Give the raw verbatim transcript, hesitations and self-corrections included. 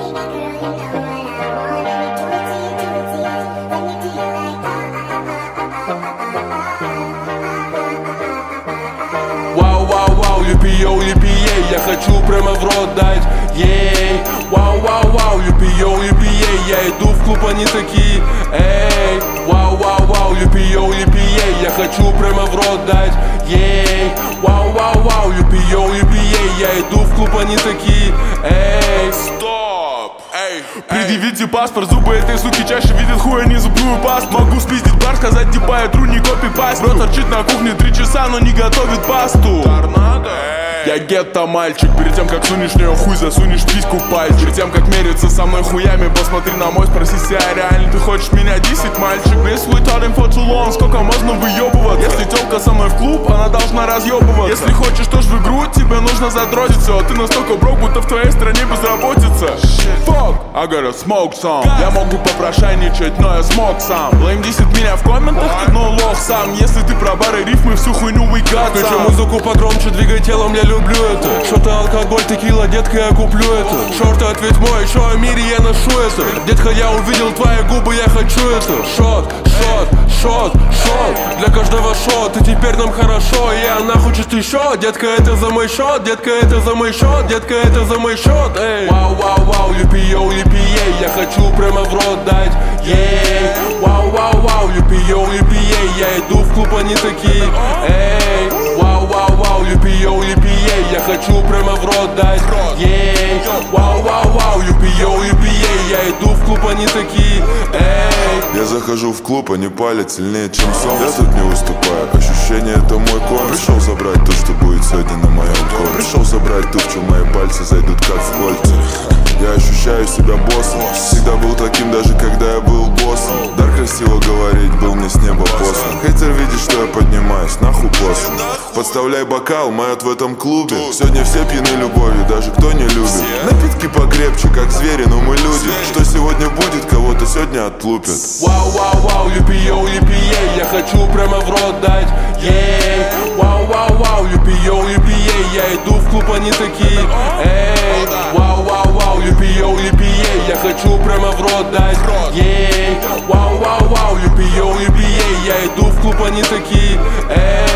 Вау, вау, вау, люпи, йоу, люпи, ей, я хочу прямо в рот дать, ей. Вау, вау, вау, люпи, йоу, люпи, ей, я иду в клуб, они такие, эй. Вау, вау, вау, люпи, йоу, люпи, ей, я хочу прямо в рот дать, ей. Вау, вау, вау, люпи, йоу, люпи, ей, я иду в клуб, они такие, эй. Стоп, эй. Предъявите паспорт, зубы этой суки чаще видят хуй, а не зубную пасту. Могу спиздить бар, сказать типа я тру, не копи-паст. Бро торчит на кухне три часа, но не готовит пасту. Торнадо. Я гетто мальчик, перед тем как сунешь в неё хуй, засунешь письку пальчик. Перед тем как мериться со мной хуями, посмотри на мой, спроси себя, реально ты хочешь меня десять, мальчик? This we talking for too long, сколько можно выебываться? Если тёлка со мной в клуб, она должна разъебываться. Если хочешь тоже в игру, тебе нужно задротиться. А ты настолько брок, будто в твоей стране безработица. Fuck, I gotta smoke some. Я могу попрошайничать, но я смог сам. Блейм десять меня в комментах, но лох сам. Если ты про бары, рифмы, всю хуйню we got some. Включи музыку погромче, двигай телом, я люблю это. Что-то алкоголь, текила, детка, я куплю это. Шорты, ответь мой, еще о мире я ношу это. Детка, я увидел твои губы, я хочу это. Шот, шот, шот, шот. Для каждого шот, и теперь нам хорошо. И она хочет еще. Детка, это за мой счет, детка, это за мой счет, детка, это за мой счет, эй. Вау, вау, вау, люпи, йоу, люпи, ей, я хочу прямо в рот дать, ей. Вау, вау, вау, люпи, йоу, люпи, ей, я иду в клуб, они такие, эй. Вау, вау, вау, люпи, йоу, люпи, ей, я хочу прямо в рот дать, ей. Вау, вау, вау, люпи, йоу, люпи, ей, я иду в клуб, они такие, эй. Я захожу в клуб, они палят сильнее, чем сон. Я тут не выступаю, ощущение это мой кон. Пришел забрать то, что будет сегодня на моем коне. Пришел забрать то, в чем мои пальцы зайдут как в кольца. Я ощущаю себя боссом. Всегда был таким, даже когда я был боссом. Дар красиво говорить был мне с неба послан. Хейтер видит, что я поднимаюсь, нахуй после. Подставляй бокал, моет в этом клубе. Сегодня все пьяны любовью, даже кто не любит. Напитки покрепче, как звери, но мы люди. Что сегодня будет, кого-то сегодня отлупят. Вау, вау, вау, люпи, йоу, люпи, ей, я хочу прямо в рот дать, ей. Вау, вау, вау, люпи, йоу, люпи, ей, я иду в клуб, они такие, эй. Вау, вау, вау, люпи, йоу, люпи, ей, я хочу прямо в рот дать, ей. Вау, вау, вау, люпи, йоу, люпи, ей, я иду в клуб, они такие, эй.